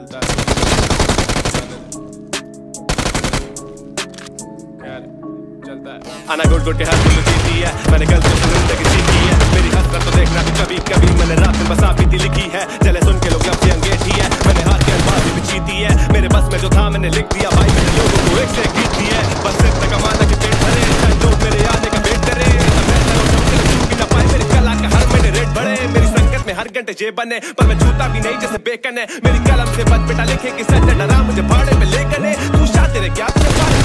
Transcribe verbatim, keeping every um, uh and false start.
चलता है यार, चलता है। आना गुड गुड के हाथ में जीती है, मैंने गलती से जिंदगी सीखी है। मेरी हसरत तो देखना भी कभी कभी, मैंने रात में बस आपकी लिखी है। चले सुन के लोग लफ्ज़ अंगेठी है, मैंने हाथ के अल्फाज भी चीती है। मेरे बस में जो था मैंने लिख दिया भाई, मैंने लोगों को एक से एक गीत दी है। बस इतना कमाना कि पेट भरे, लोग मेरे आने का वेट करे। ना पाए मेरी कला का हर महीने रेट बढ़े। मेरी संगत में हर घंटे जेब बने, पर मैं छूता भी नहीं जैसे बेकन है। मेरी कलम से बच बेटा लिखे कि सच डरा मुझे भाड़े में लेकर। तू शाह तेरे क्या